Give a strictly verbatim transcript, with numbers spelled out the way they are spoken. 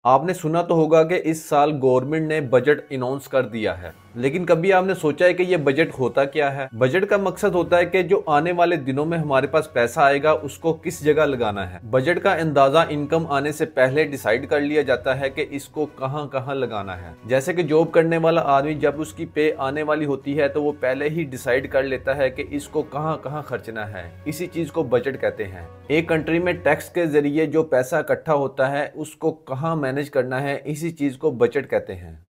आपने सुना तो होगा कि इस साल गवर्नमेंट ने बजट अनाउंस कर दिया है, लेकिन कभी आपने सोचा है कि ये बजट होता क्या है? बजट का मकसद होता है कि जो आने वाले दिनों में हमारे पास पैसा आएगा उसको किस जगह लगाना है। बजट का अंदाजा इनकम आने से पहले डिसाइड कर लिया जाता है कि इसको कहां कहां लगाना है। जैसे कि जॉब करने वाला आदमी जब उसकी पे आने वाली होती है तो वो पहले ही डिसाइड कर लेता है कि इसको कहां कहां खर्चना है। इसी चीज को बजट कहते हैं। एक कंट्री में टैक्स के जरिए जो पैसा इकट्ठा होता है उसको कहां मैनेज करना है, इसी चीज को बजट कहते हैं।